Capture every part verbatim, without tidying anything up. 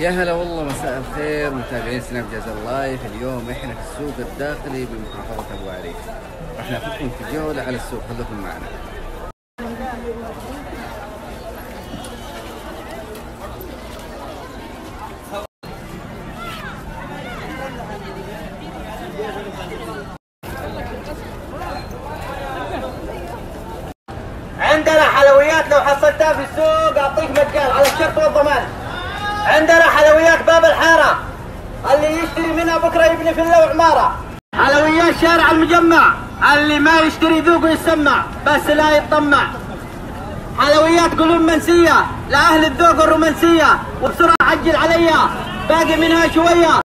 يا هلا والله، مساء الخير متابعين سناب جازر لايف. اليوم احنا في السوق الداخلي بمحافظة ابو عريش، راح ناخذكم في جولة على السوق، خليكم معنا. عندنا حلويات لو حصلتها في السوق اعطيك مجال على الشرط والضمان. عندنا حلويات باب الحارة، اللي يشتري منها بكره يبني فيلا وعمارة. حلويات شارع المجمع، اللي ما يشتري ذوق ويسمع بس لا يتطمع. حلويات قلوب منسية لأهل الذوق الرومانسية، وبسرعة عجل عليا باقي منها شوية.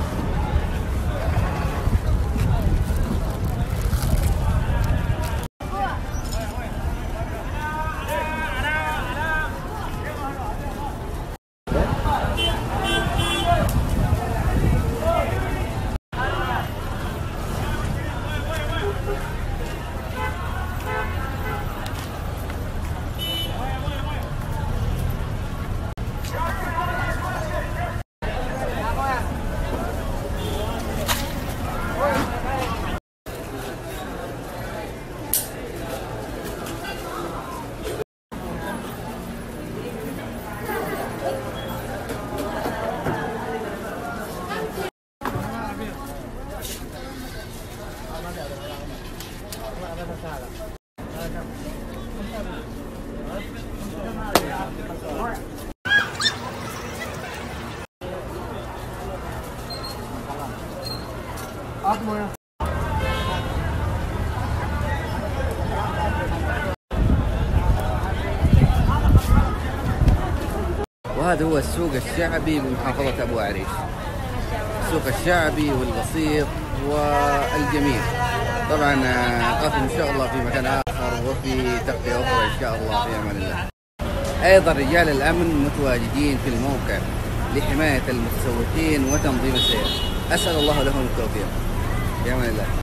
وهذا هو السوق الشعبي بمحافظة ابو عريش، السوق الشعبي والبسيط والجميل. طبعا نلقاكم ان شاء الله في مكان اخر وفي تغطية اخرى ان شاء الله، في امان الله. ايضا رجال الامن متواجدين في الموقع لحماية المتسوقين وتنظيم السير، اسأل الله لهم التوفيق. في امان الله.